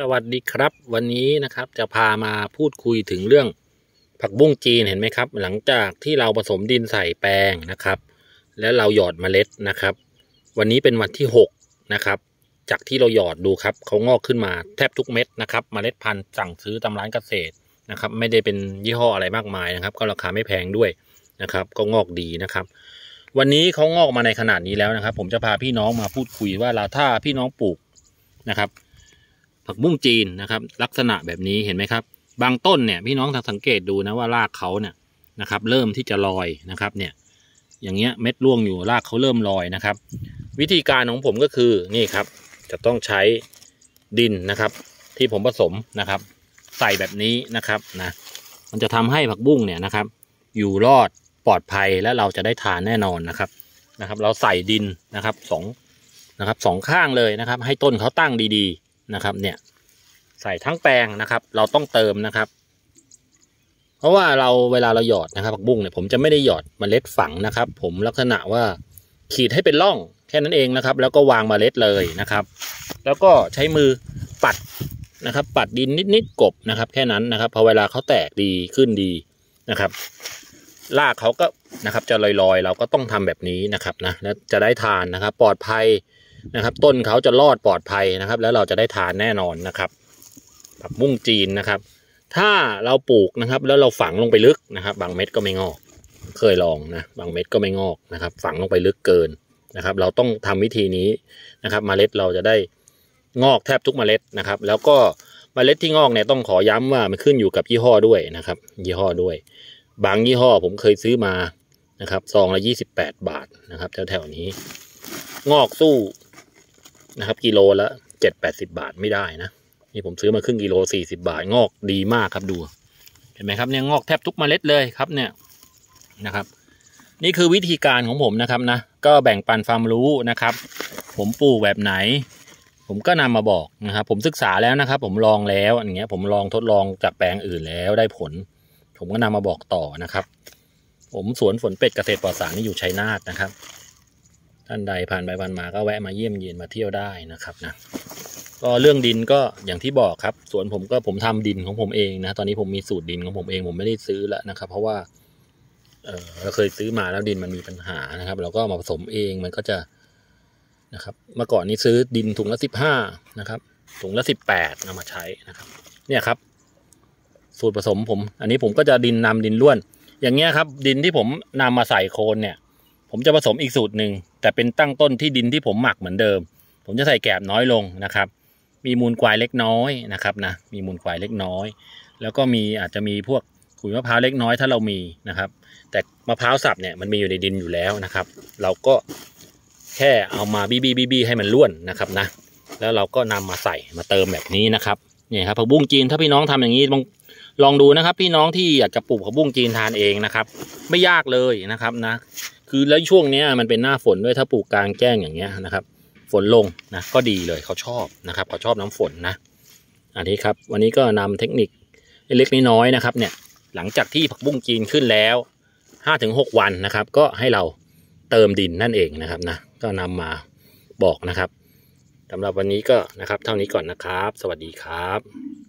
สวัสดีครับวันนี้นะครับจะพามาพูดคุยถึงเรื่องผักบุ้งจีนเห็นไหมครับหลังจากที่เราผสมดินใส่แปลงนะครับแล้วเราหยอดเมล็ดนะครับวันนี้เป็นวันที่6นะครับจากที่เราหยอดดูครับเขางอกขึ้นมาแทบทุกเม็ดนะครับเมล็ดพันธุ์สั่งซื้อตามร้านเกษตรนะครับไม่ได้เป็นยี่ห้ออะไรมากมายนะครับก็ราคาไม่แพงด้วยนะครับก็งอกดีนะครับวันนี้เขางอกมาในขนาดนี้แล้วนะครับผมจะพาพี่น้องมาพูดคุยว่าถ้าพี่น้องปลูกนะครับผักบุ้งจีนนะครับลักษณะแบบนี้เห็นไหมครับบางต้นเนี่ยพี่น้องสังเกตดูนะว่ารากเขาเนี่ยนะครับเริ่มที่จะลอยนะครับเนี่ยอย่างเงี้ยเม็ดร่วงอยู่รากเขาเริ่มลอยนะครับวิธีการของผมก็คือนี่ครับจะต้องใช้ดินนะครับที่ผมผสมนะครับใส่แบบนี้นะครับนะมันจะทำให้ผักบุ้งเนี่ยนะครับอยู่รอดปลอดภัยและเราจะได้ทานแน่นอนนะครับเราใส่ดินนะครับสองข้างเลยนะครับให้ต้นเขาตั้งดีๆนะครับเนี่ยใส่ทั้งแปลงนะครับเราต้องเติมนะครับเพราะว่าเวลาเราหยอดนะครับผักบุ้งเนี่ยผมจะไม่ได้หยอดเมล็ดฝังนะครับผมลักษณะว่าขีดให้เป็นร่องแค่นั้นเองนะครับแล้วก็วางเมล็ดเลยนะครับแล้วก็ใช้มือปัดนะครับปัดดินนิดๆกบนะครับแค่นั้นนะครับพอเวลาเขาแตกดีขึ้นดีนะครับรากเขาก็นะครับจะลอยๆเราก็ต้องทำแบบนี้นะครับนะแล้วจะได้ทานนะครับปลอดภัยนะครับต้นเขาจะรอดปลอดภัยนะครับแล้วเราจะได้ทานแน่นอนนะครับผักบุ้งจีนนะครับถ้าเราปลูกนะครับแล้วเราฝังลงไปลึกนะครับบางเม็ดก็ไม่งอกเคยลองนะบางเม็ดก็ไม่งอกนะครับฝังลงไปลึกเกินนะครับเราต้องทำวิธีนี้นะครับเมล็ดเราจะได้งอกแทบทุกเมล็ดนะครับแล้วก็เมล็ดที่งอกเนี่ยต้องขอย้ำว่ามันขึ้นอยู่กับยี่ห้อด้วยนะครับยี่ห้อด้วยบางยี่ห้อผมเคยซื้อมานะครับซองละ28 บาทนะครับแถวๆนี้งอกสู้นะครับกิโลละ70-80 บาทไม่ได้นะนี่ผมซื้อมาครึ่งกิโล40 บาทงอกดีมากครับดูเห็นไหมครับเนี่ยงอกแทบทุกเมล็ดเลยครับเนี่ยนะครับนี่คือวิธีการของผมนะครับนะก็แบ่งปันความรู้นะครับผมปลูกแบบไหนผมก็นำมาบอกนะครับผมศึกษาแล้วนะครับผมลองแล้วอย่างเงี้ยผมลองทดลองจากแปลงอื่นแล้วได้ผลผมก็นำมาบอกต่อนะครับผมสวนฝนเป็ดเกษตรปลอดสารนี่อยู่ชัยนาทนะครับท่านใดผ่านไปผ่านมาก็แวะมาเยี่ยมเยียนมาเที่ยวได้นะครับนะก็เรื่องดินก็อย่างที่บอกครับสวนผมทำดินของผมเองนะตอนนี้ผมมีสูตรดินของผมเองผมไม่ได้ซื้อแล้วนะครับเพราะว่าเราเคยซื้อมาแล้วดินมันมีปัญหานะครับเราก็มาผสมเองมันก็จะนะครับเมื่อก่อนนี้ซื้อดินถุงละ15นะครับถุงละ18เอามาใช้นะครับเนี่ยครับสูตรผสมผมอันนี้ผมก็จะดินล้วนอย่างเงี้ยครับดินที่ผมนำมาใส่โคนเนี่ยผมจะผสมอีกสูตรหนึ่งแต่เป็นตั้งต้นที่ดินที่ผมหมักเหมือนเดิมผมจะใส่แกบน้อยลงนะครับมีมูลควายเล็กน้อยนะครับนะมีมูลควายเล็กน้อยแล้วก็อาจจะมีพวกขุยมะพร้าวเล็กน้อยถ้าเรามีนะครับแต่มะพร้าวสับเนี่ยมันมีอยู่ในดินอยู่แล้วนะครับเราก็แค่เอามาบีให้มันร่วนนะครับนะแล้วเราก็นำมาใส่มาเติมแบบนี้นะครับเนี่ยครับผักบุ้งจีนถ้าพี่น้องทำอย่างนี้ลองดูนะครับพี่น้องที่อยากจะปลูกผักบุ้งจีนทานเองนะครับไม่ยากเลยนะครับนะคือแล้วช่วงนี้มันเป็นหน้าฝนด้วยถ้าปลูกกลางแจ้งอย่างเงี้ยนะครับฝนลงนะก็ดีเลยเขาชอบนะครับเขาชอบน้ำฝนนะอันนี้ครับวันนี้ก็นำเทคนิคเล็กๆน้อยๆนะครับเนี่ยหลังจากที่ผักบุ้งจีนขึ้นแล้ว5-6 วันนะครับก็ให้เราเติมดินนั่นเองนะครับนะก็นำมาบอกนะครับสำหรับวันนี้ก็นะครับเท่านี้ก่อนนะครับสวัสดีครับ